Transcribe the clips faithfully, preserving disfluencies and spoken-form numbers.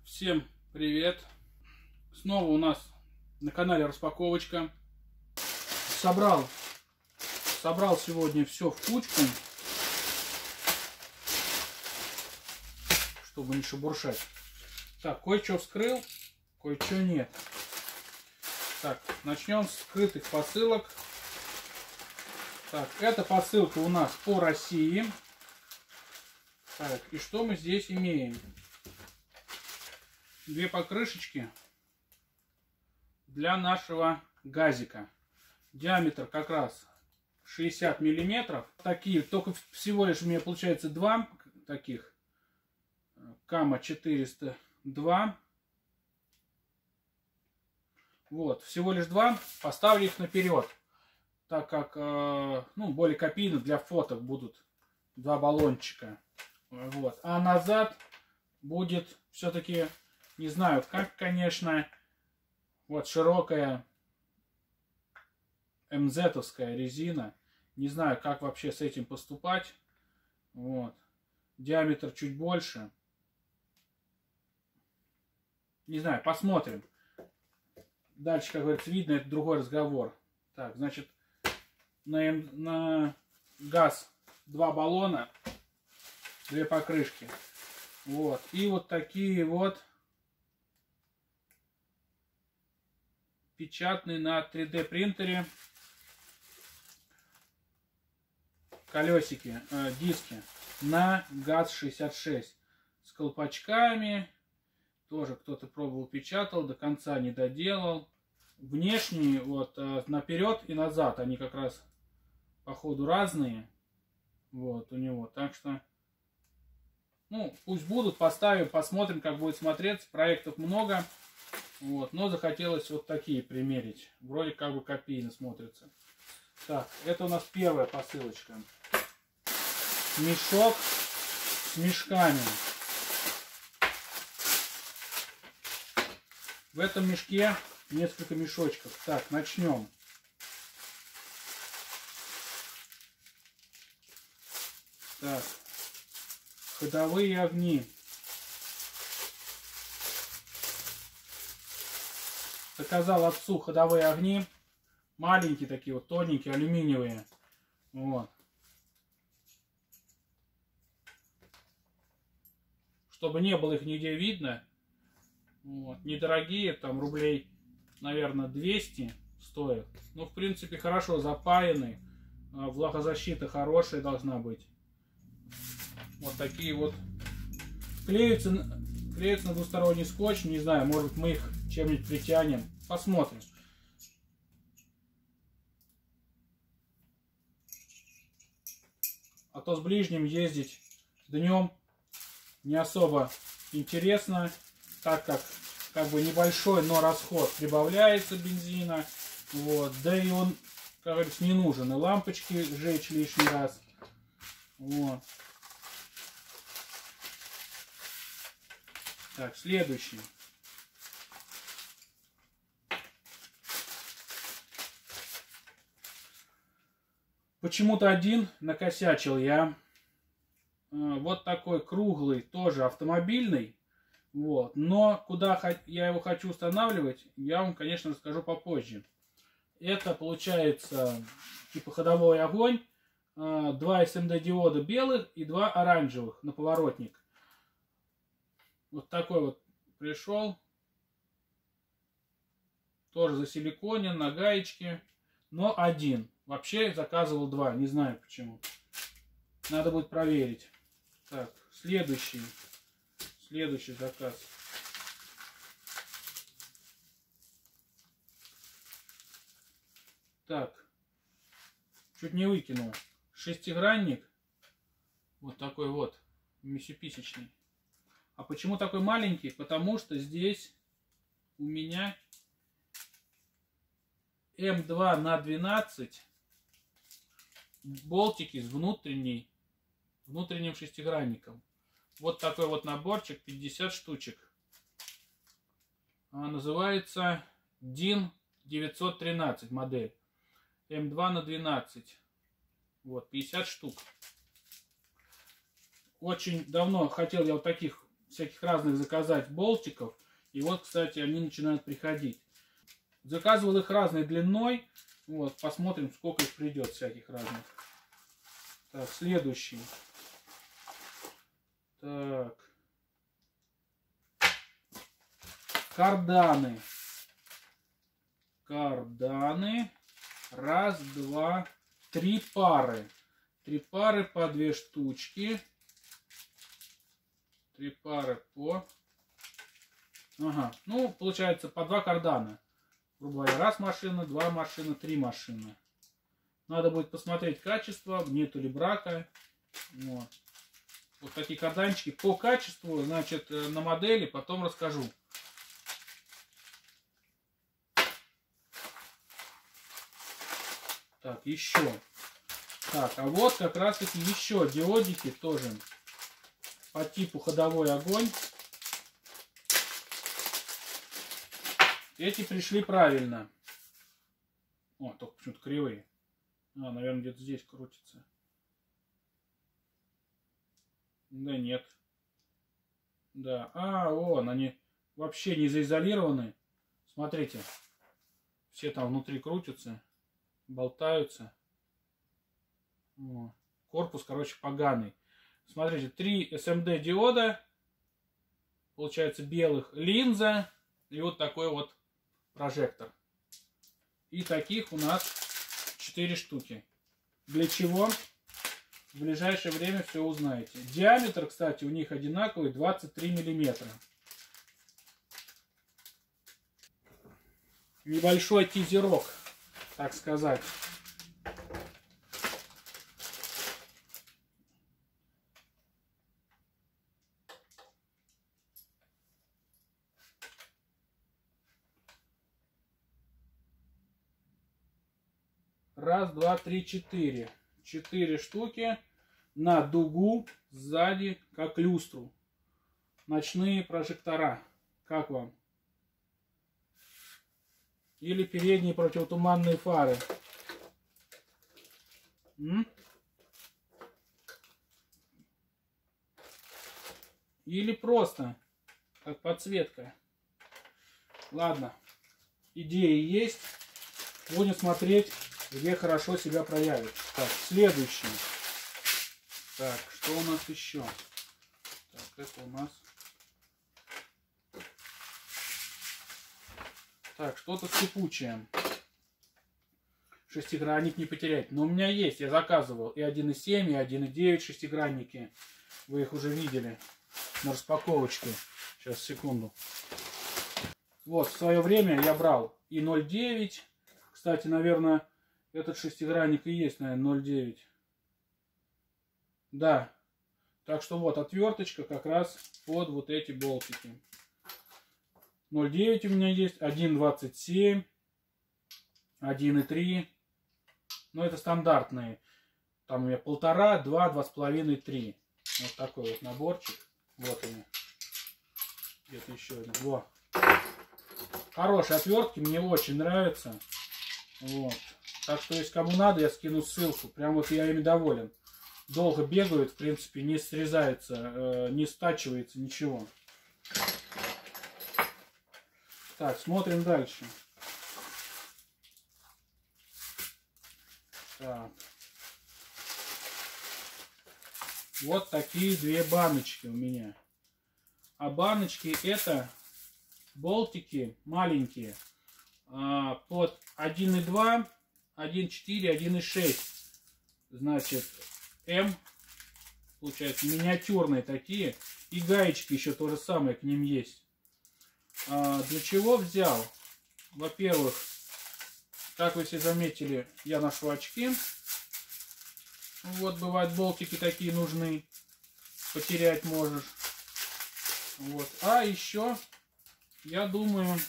Всем привет! Снова у нас на канале распаковочка. Собрал, собрал сегодня все в кучку, чтобы не шебуршать. Так, кое-что вскрыл, кое-что нет. Так, начнем с скрытых посылок. Так, эта посылка у нас по России. Так, и что мы здесь имеем? Две покрышечки для нашего газика. Диаметр как раз шестьдесят миллиметров. Такие, только всего лишь у меня получается два таких. Кама четыреста два. Вот, всего лишь два. Поставлю их наперед, так как, э, ну, более копийно для фоток будут два баллончика. Вот. А назад будет все-таки, не знаю как, конечно, вот широкая эм зет-овская резина. Не знаю, как вообще с этим поступать. Вот. Диаметр чуть больше. Не знаю, посмотрим. Дальше, как говорится, видно, это другой разговор. Так, значит, на, на газ два баллона, две покрышки. Вот. И вот такие вот печатные на три дэ принтере колесики, э, диски на газ шестьдесят шесть с колпачками. Тоже кто-то пробовал, печатал, до конца не доделал. Внешние вот э, наперед и назад они как раз по ходу разные. Вот у него, так что, ну, пусть будут, поставим, посмотрим, как будет смотреться. Проектов много. Вот, но захотелось вот такие примерить. Вроде как бы копийно смотрится. Так, это у нас первая посылочка. Мешок с мешками. В этом мешке несколько мешочков. Так, начнем. Так, ходовые огни. Заказал отцу ходовые огни. Маленькие такие вот, тоненькие, алюминиевые. Вот. Чтобы не было их нигде видно. Вот. Недорогие, там рублей, наверное, двести стоят. Ну, в принципе, хорошо запаянные. Влагозащита хорошая должна быть. Вот такие вот. Клеются, клеются на двусторонний скотч. Не знаю, может мы их чем-нибудь притянем. Посмотрим. А то с ближним ездить днем не особо интересно, так как как бы небольшой, но расход прибавляется бензина. Вот. Да и он, как говорится, не нужен. И лампочки сжечь лишний раз. Вот. Так, следующий. Почему-то один накосячил я. Вот такой круглый, тоже автомобильный. Вот. Но куда я его хочу устанавливать, я вам, конечно, расскажу попозже. Это получается типа ходовой огонь. Два эс эм дэ диода белых и два оранжевых на поворотник. Вот такой вот пришел. Тоже засиликонен на гаечке. Но один. Вообще заказывал два. Не знаю почему. Надо будет проверить. Так, следующий. Следующий заказ. Так. Чуть не выкинул. Шестигранник. Вот такой вот. Мисюписечный. А почему такой маленький? Потому что здесь у меня эм два на двенадцать. Болтики с внутренней, внутренним шестигранником. Вот такой вот наборчик, пятьдесят штучек. А, называется дин девятьсот тринадцать модель. эм два на двенадцать. Вот, пятьдесят штук. Очень давно хотел я вот таких всяких разных заказать болтиков. И вот, кстати, они начинают приходить. Заказывал их разной длиной. Вот, посмотрим, сколько их придет всяких разных. Так, следующий. Так. Карданы. Карданы. Раз, два, три пары. Три пары по две штучки. Три пары по... Ага, ну, получается, по два кардана. Грубо говоря, раз машина, два машины, три машины. Надо будет посмотреть качество, нету ли брака. Вот. Вот такие карданчики. По качеству, значит, на модели потом расскажу. Так, еще. Так, а вот как раз таки еще диодики тоже по типу ходовой огонь. Эти пришли правильно. О, только почему-то кривые. А, наверное, где-то здесь крутится. Да нет. Да. А, вон, они вообще не заизолированы. Смотрите. Все там внутри крутятся. Болтаются. О. Корпус, короче, поганый. Смотрите, три эс эм ди диода. Получается, белых. Линза. И вот такой вот прожектор. И таких у нас четыре штуки. Для чего? В ближайшее время все узнаете. Диаметр, кстати, у них одинаковый, двадцать три миллиметра. Небольшой тизерок, так сказать. Раз, два, три, четыре. Четыре штуки на дугу сзади, как люстру. Ночные прожектора. Как вам? Или передние противотуманные фары. М? Или просто как подсветка. Ладно. Идеи есть. Будем смотреть, где хорошо себя проявит. Так, следующий. Так, что у нас еще? Так, это у нас... Так, что-то скрипучее. Шестигранник не потерять. Но у меня есть, я заказывал и один и семь, и один и девять шестигранники. Вы их уже видели на распаковочке. Сейчас, секунду. Вот, в свое время я брал и ноль девять. Кстати, наверное, этот шестигранник и есть, наверное, ноль девять. Да. Так что вот отверточка как раз под вот эти болтики. ноль девять у меня есть, один двадцать семь, один и три. Но это стандартные. Там у меня полтора, два, два с половиной, три. Вот такой вот наборчик. Вот они. Где-то еще один. Во. Хорошие отвертки, мне очень нравятся. Вот. Так что, если кому надо, я скину ссылку. Прям вот я ими доволен. Долго бегают, в принципе, не срезается, э, не стачивается, ничего. Так, смотрим дальше. Так. Вот такие две баночки у меня. А баночки это болтики маленькие. А, под один и два, один и четыре, один и шесть. Значит, М. Получается, миниатюрные такие. И гаечки еще то же самое к ним есть. А, для чего взял? Во-первых, как вы все заметили, я ношу очки. Вот, бывают болтики такие нужны. Потерять можешь. Вот. А еще, я думаю,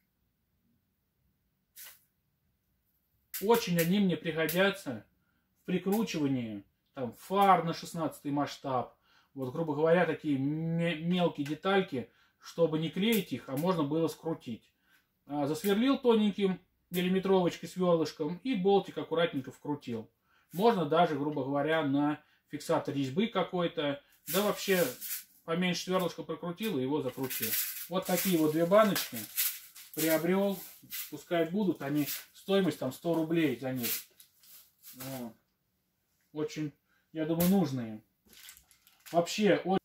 очень они мне пригодятся в прикручивании там, фар на шестнадцатый масштаб. Вот, грубо говоря, такие мелкие детальки, чтобы не клеить их, а можно было скрутить. А, засверлил тоненьким миллиметровочкой сверлышком и болтик аккуратненько вкрутил. Можно даже, грубо говоря, на фиксатор резьбы какой-то. Да вообще поменьше сверлышко прокрутил и его закрутил. Вот такие вот две баночки приобрел. Пускай будут они, стоимость там сто рублей за них. Вот. Очень, я думаю, нужные. Вообще, очень,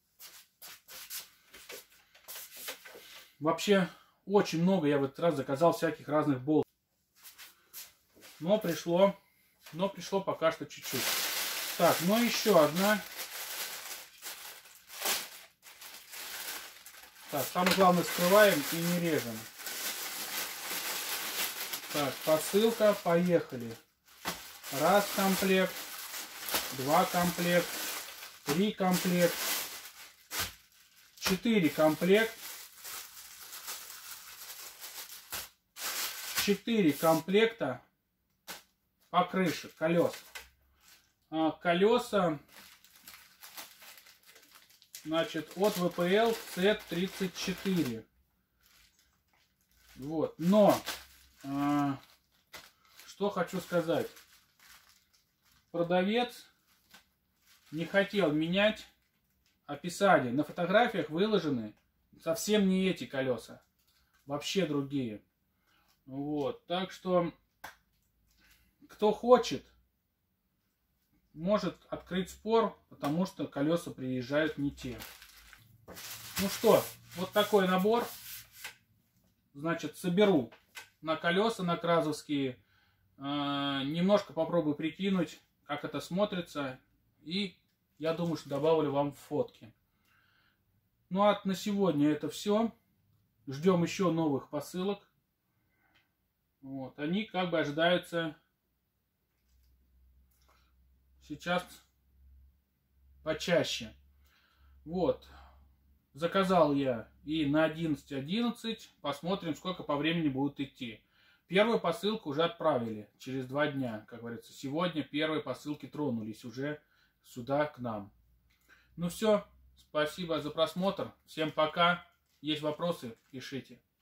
вообще, очень много я в этот раз заказал всяких разных болтов. Но пришло, но пришло пока что чуть-чуть. Так, ну еще одна. Так, самое главное, скрываем и не режем. Так, посылка, поехали. Раз комплект, два комплект, три комплект, четыре комплект, четыре комплекта покрышек, колес. А, колеса, значит, от вэ пэ эл цэ тридцать четыре. Вот, но, а, что хочу сказать. Продавец не хотел менять описание. На фотографиях выложены совсем не эти колеса. Вообще другие. Вот. Так что, кто хочет, может открыть спор, потому что колеса приезжают не те. Ну что, вот такой набор. Значит, соберу на колеса, на кразовские. Э, немножко попробую прикинуть, как это смотрится. И я думаю, что добавлю вам фотки. Ну а на сегодня это все. Ждем еще новых посылок. Вот. Они как бы ожидаются сейчас почаще. Вот. Заказал я и на одиннадцать одиннадцать. Посмотрим, сколько по времени будут идти. Первую посылку уже отправили через два дня, как говорится. Сегодня первые посылки тронулись уже сюда к нам. Ну все, спасибо за просмотр. Всем пока. Есть вопросы, пишите.